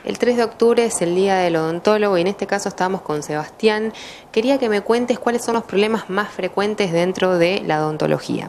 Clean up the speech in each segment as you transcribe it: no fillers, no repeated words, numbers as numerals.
El 3 de octubre es el Día del Odontólogo y en este caso estamos con Sebastián. Quería que me cuentes cuáles son los problemas más frecuentes dentro de la odontología.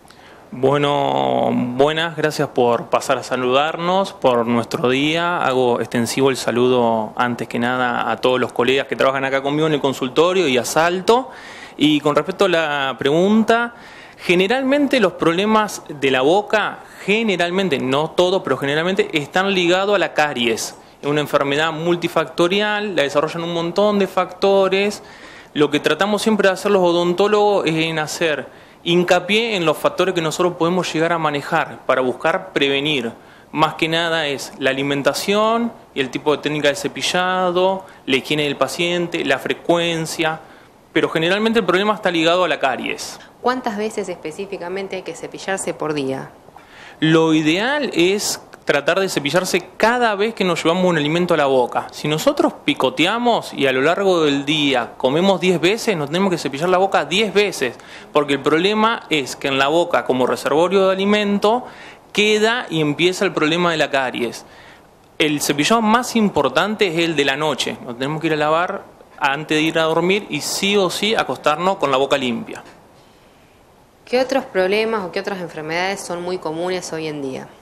Bueno, buenas, gracias por pasar a saludarnos por nuestro día. Hago extensivo el saludo antes que nada a todos los colegas que trabajan acá conmigo en el consultorio y a Salto. Y con respecto a la pregunta, generalmente los problemas de la boca, generalmente, no todo, pero generalmente están ligados a la caries. Es una enfermedad multifactorial, la desarrollan un montón de factores. Lo que tratamos siempre de hacer los odontólogos es en hacer hincapié en los factores que nosotros podemos llegar a manejar para buscar prevenir. Más que nada es la alimentación y el tipo de técnica de cepillado, la higiene del paciente, la frecuencia, pero generalmente el problema está ligado a la caries. ¿Cuántas veces específicamente hay que cepillarse por día? Lo ideal es tratar de cepillarse cada vez que nos llevamos un alimento a la boca. Si nosotros picoteamos y a lo largo del día comemos 10 veces, nos tenemos que cepillar la boca 10 veces, porque el problema es que en la boca, como reservorio de alimento, queda y empieza el problema de la caries. El cepillado más importante es el de la noche. Nos tenemos que ir a lavar antes de ir a dormir y sí o sí acostarnos con la boca limpia. ¿Qué otros problemas o qué otras enfermedades son muy comunes hoy en día?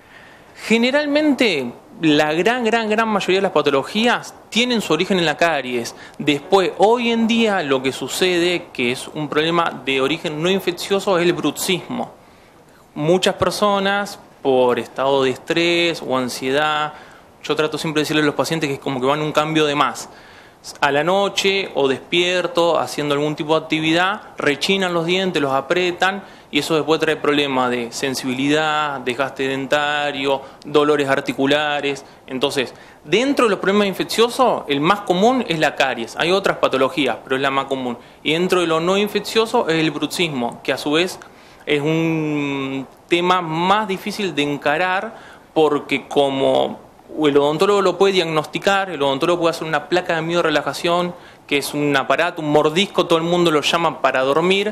Generalmente la gran mayoría de las patologías tienen su origen en la caries. Después, hoy en día lo que sucede, que es un problema de origen no infeccioso, es el bruxismo. Muchas personas por estado de estrés o ansiedad, yo trato siempre de decirle a los pacientes que es como que van un cambio de más. A la noche o despierto, haciendo algún tipo de actividad, rechinan los dientes, los apretan y eso después trae problemas de sensibilidad, desgaste dentario, dolores articulares. Entonces, dentro de los problemas infecciosos, el más común es la caries. Hay otras patologías, pero es la más común. Y dentro de lo no infeccioso es el bruxismo, que a su vez es un tema más difícil de encarar porque como el odontólogo lo puede diagnosticar, el odontólogo puede hacer una placa de miorelajación, que es un aparato, un mordisco, todo el mundo lo llama para dormir,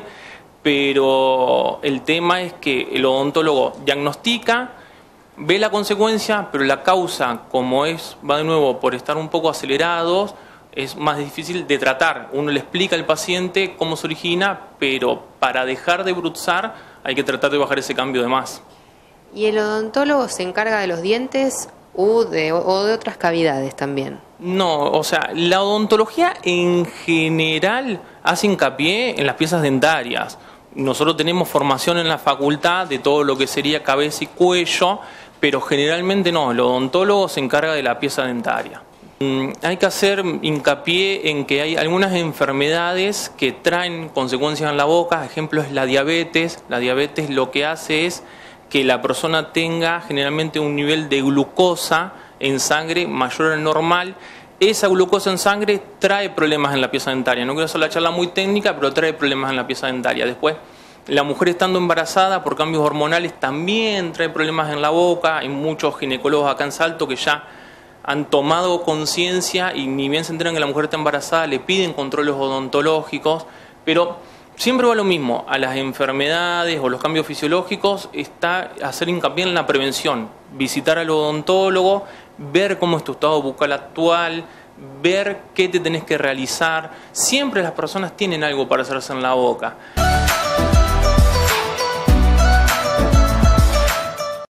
pero el tema es que el odontólogo diagnostica, ve la consecuencia, pero la causa, como va de nuevo por estar un poco acelerados, es más difícil de tratar. Uno le explica al paciente cómo se origina, pero para dejar de bruxar hay que tratar de bajar ese cambio de más. ¿Y el odontólogo se encarga de los dientes o de otras cavidades también? No, o sea, la odontología en general hace hincapié en las piezas dentarias. Nosotros tenemos formación en la facultad de todo lo que sería cabeza y cuello, pero generalmente no, el odontólogo se encarga de la pieza dentaria. Hay que hacer hincapié en que hay algunas enfermedades que traen consecuencias en la boca, ejemplo es la diabetes. La diabetes lo que hace es que la persona tenga generalmente un nivel de glucosa en sangre mayor al normal. Esa glucosa en sangre trae problemas en la pieza dentaria. No quiero hacer la charla muy técnica, pero trae problemas en la pieza dentaria. Después, la mujer estando embarazada por cambios hormonales también trae problemas en la boca. Hay muchos ginecólogos acá en Salto que ya han tomado conciencia y ni bien se enteran que la mujer está embarazada, le piden controles odontológicos, pero siempre va lo mismo, a las enfermedades o los cambios fisiológicos está hacer hincapié en la prevención, visitar al odontólogo, ver cómo es tu estado bucal actual, ver qué te tenés que realizar. Siempre las personas tienen algo para hacerse en la boca.